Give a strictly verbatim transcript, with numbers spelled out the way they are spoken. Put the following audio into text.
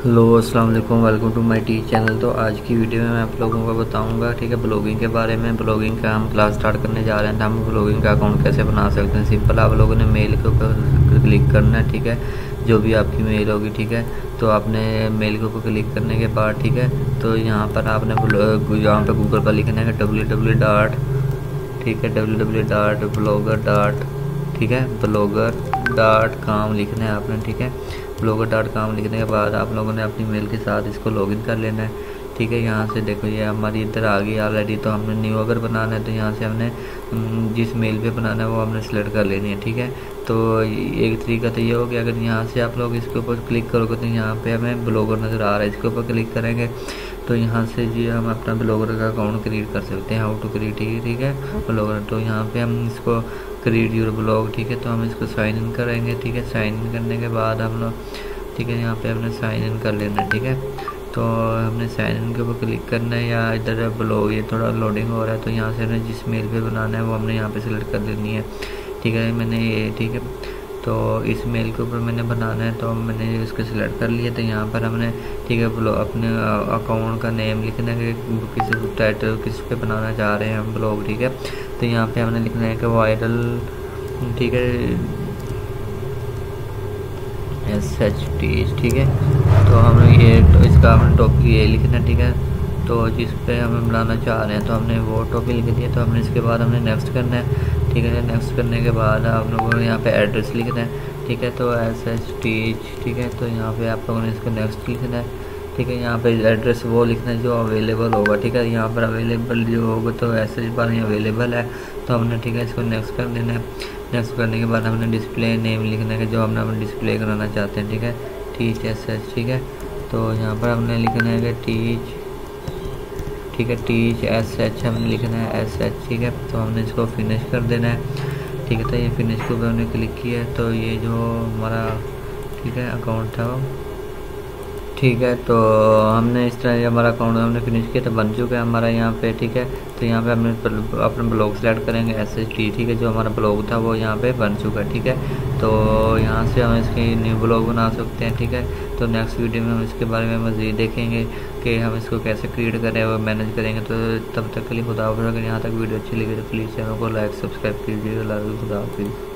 Hello अस्सलाम वालेकुम, welcome to my T channel. तो आज की वीडियो में मैं आप लोगों को बताऊंगा, ठीक है, ब्लॉगिंग के बारे में। ब्लॉगिंग का हम क्लास स्टार्ट करने जा रहे हैं, तो हम ब्लॉगिंग का अकाउंट कैसे बना सकते हैं। सिंपल, आप लोगों ने मेल के ऊपर क्लिक करना है, ठीक है, जो भी आपकी मेल होगी, ठीक है। तो आपने मेल के ऊपर क्लिक करने के बाद, ठीक है, तो यहाँ पर आपने यहाँ पर गूगल पर लिखना है डब्ल्यू डब्ल्यू डॉट ठीक है W W dot blogger dot ठीक है ब्लॉगर डॉट कॉम लिखना है आपने, ठीक है। ब्लॉगर डॉट कॉम लिखने के बाद आप लोगों ने अपनी मेल के साथ इसको लॉगिन कर लेना है, ठीक है। यहाँ से देखो ये हमारी इधर आ गई ऑलरेडी। तो हमने न्यू अगर बनाना है तो यहाँ से हमने जिस मेल पे बनाना है वो हमने सेलेक्ट कर लेनी है, ठीक है। तो एक तरीका तो ये हो गया, अगर यहाँ से आप लोग इसके ऊपर क्लिक करोगे तो यहाँ पे हमें ब्लॉगर नज़र आ रहा है, इसके ऊपर क्लिक करेंगे तो यहाँ से जी हम अपना ब्लॉगर का अकाउंट क्रिएट कर सकते हैं। हाउ टू क्रिएट, ठीक है, ब्लॉगर। तो यहाँ पे हम इसको क्रिएट यूर ब्लॉग, ठीक है, तो हम इसको साइन इन करेंगे, ठीक है। साइन इन करने के बाद हम लोग, ठीक है, यहाँ पे हमने साइन इन कर लेना है, ठीक है। तो हमने साइन इन के ऊपर क्लिक करना है, या इधर ब्लॉग ये थोड़ा लोडिंग हो रहा है तो यहाँ से हमने जिस मेल पे बनाना है वो हमने यहाँ पे सेलेक्ट कर लेनी है, ठीक है। मैंने ये, ठीक है, तो इस मेल के ऊपर मैंने बनाना है तो मैंने इसको सिलेक्ट कर लिया। तो यहाँ पर हमने, ठीक है, ब्लॉग अपने अकाउंट का नेम लिखना है कि किस टाइटल किस पे बनाना चाह रहे हैं हम ब्लॉग, ठीक है। तो यहाँ पे हमने लिखना है कि वायरल, ठीक है, एस एच टी, ठीक है। तो हम ये तो इसका हमने टॉपिक ये लिखना है, ठीक है। तो जिस पे हमें बनाना चाह रहे हैं तो हमने वो टॉपिक लिख दिया। तो हमने इसके बाद हमने नेक्स्ट करना है, ठीक है। नेक्स्ट करने के बाद आप लोगों को यहाँ पे एड्रेस लिखना है, ठीक है। तो एस एच टी, ठीक है। तो यहाँ पे आप लोगों ने इसको नेक्स्ट लिखना है, ठीक है। यहाँ पे एड्रेस वो लिखना है जो अवेलेबल होगा, ठीक है। यहाँ पर अवेलेबल जो होगा तो ऐसे बार यहाँ अवेलेबल है तो हमने, ठीक है, इसको नेक्स्ट कर देना है। नेक्स्ट करने के बाद हमने डिस्प्ले नेम लिखना है जो हमने हमने डिस्प्ले कराना चाहते हैं, ठीक है, टीच एस एच, ठीक है। तो यहाँ पर हमने लिखना है कि टीच, ठीक है, टीच एस एच हमने लिखना है एस एच, ठीक है। तो हमने इसको फिनिश कर देना है, ठीक है। तो ये फिनिश के ऊपर हमने क्लिक किया है तो ये जो हमारा, ठीक है, अकाउंट था वो, ठीक है। तो हमने इस तरह हमारा अकाउंट हमने फिनिश किया तो बन चुका है हमारा यहाँ पे, ठीक है। तो यहाँ पे हमने अपना ब्लॉग सेलेक्ट करेंगे एस एच टी, ठीक है। जो हमारा ब्लॉग था वो यहाँ पे बन चुका है, ठीक है। तो यहाँ से हम इसके न्यू ब्लॉग बना सकते हैं, ठीक है। तो नेक्स्ट वीडियो में हम इसके बारे में मज़ीद देखेंगे कि हम इसको कैसे क्रिएट करें और मैनेज करेंगे। तो तब तक के लिए खुदा हाफ़िज़। अगर यहाँ तक वीडियो अच्छी लगी तो प्लीज़ चैनल को लाइक सब्सक्राइब कीजिएगा। खुदा हाफ़िज़।